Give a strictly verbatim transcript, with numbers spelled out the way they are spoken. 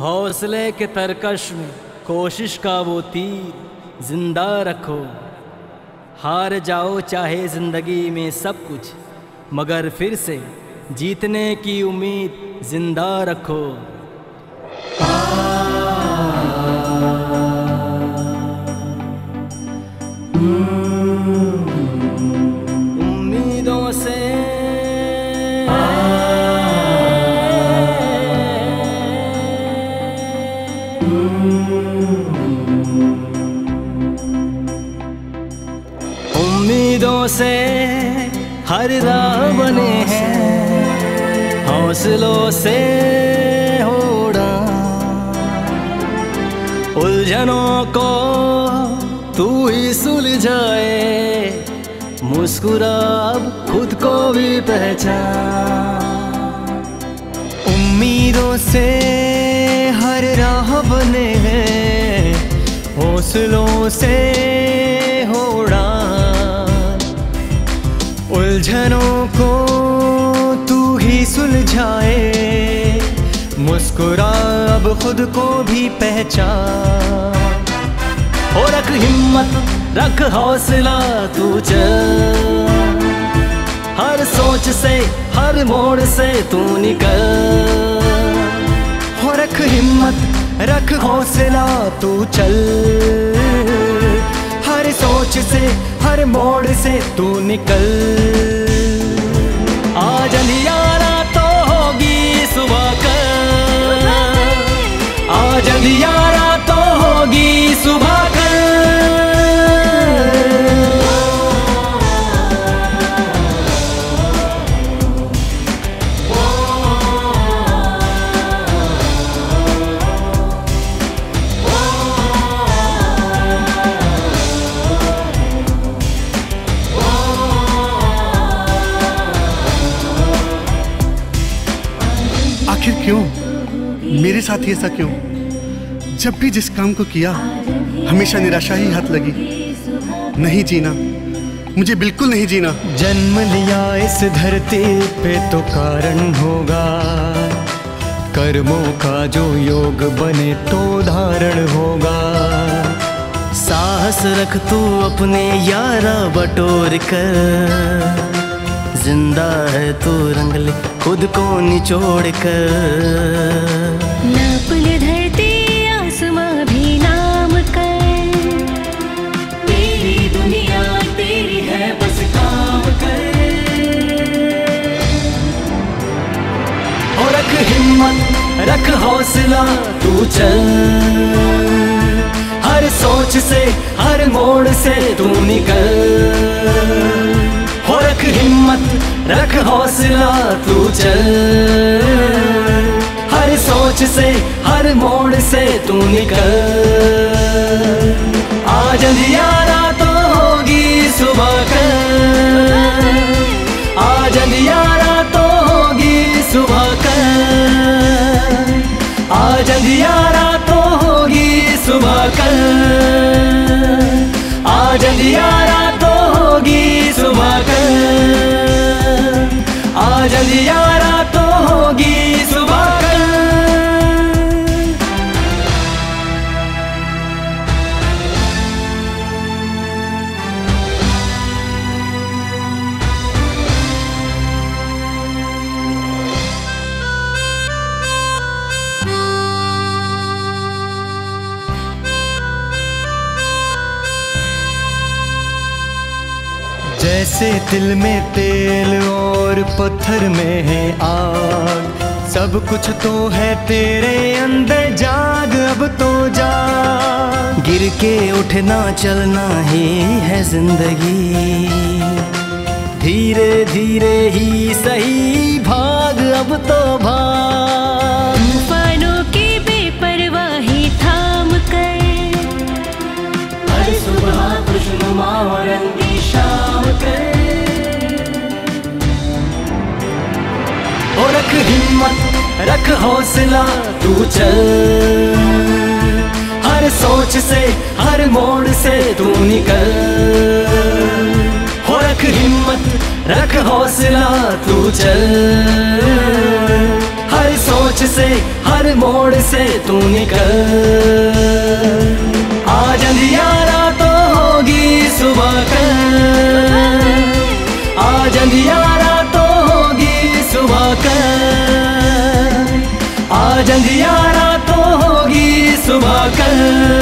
हौसले के तरकश में कोशिश का वो तीर जिंदा रखो। हार जाओ चाहे जिंदगी में सब कुछ, मगर फिर से जीतने की उम्मीद जिंदा रखो। उम्मीदों से उम्मीदों से हर राह बने हैं, हौसलों से हो उड़ान। उलझनों को तू ही सुलझाए, मुस्कुरा अब खुद को भी पहचान। उम्मीदों से हर राह बने हैं, हौसलों से हो उड़ान। उलझनों को तू ही सुलझाए, मुस्कुरा अब खुद को भी पहचान। हो रख हिम्मत, रख हौसला, तू चल। हर सोच से, हर मोड़ से तू निकल। हो रख हिम्मत, रख हौसला, तू चल। हर सोच से, हर मोड़ से तू निकल। आज अंधियारा तो होगी सुबह कल, आज अंधियारा तो होगी सुबह कल। आखिर क्यों मेरे साथ ही ऐसा क्यों? जब भी जिस काम को किया हमेशा निराशा ही हाथ लगी। नहीं जीना, मुझे बिल्कुल नहीं जीना। जन्म लिया इस धरती पे तो कारण होगा, कर्मों का जो योग बने तो धारण होगा। साहस रख तू अपने यारा बटोर कर, जिंदा है तू रंग ले खुद को निचोड़ कर। नाप ले धरती आसमां भी नाम कर, तेरी दुनिया तेरी है बस काम कर। और रख हिम्मत, रख हौसला, तू चल। हर सोच से, हर मोड़ से तू निकल। हो रख हिम्मत, रख हौसला, तू चल। हर सोच से, हर मोड़ से तू निकल। आज अंधियारा तो होगी सुबह कल, आज अंधियारा तो होगी सुबह कल। आज अंधियारा तो होगी सुबह कल, आज अंधियारा तो होगी सुबह कल। आज अंधियारा तो होगी सुबह कल। जैसे दिल में तेल और पत्थर में है आग, सब कुछ तो है तेरे अंदर, जाग अब तो जाग। गिर के उठना चलना ही है जिंदगी, धीरे धीरे ही सही भाग अब तो भाग। तूफानों की बेपरवाही थाम कर, हर सुबह खुशनुमा और रंगी शाम कर। और रख हिम्मत, रख हौसला, तू चल। हर सोच से, हर मोड़ से तू निकल। हो रख हिम्मत, रख हौसला, तू चल। हर सोच से, हर हर मोड़ से तू निकल। आज अंधियारा तो होगी सुबह कल, आज अंधियारा तो होगी सुबह कल, आज अंधियारा तो होगी सुबह कल।